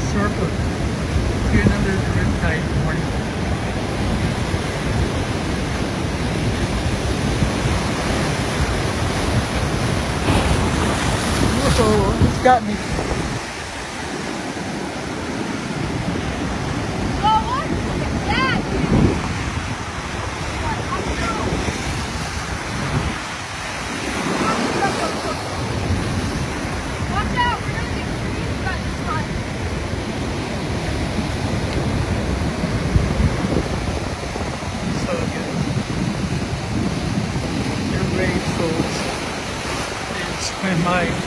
surfer here under the Riptide Morning. Whoa, it's got me. My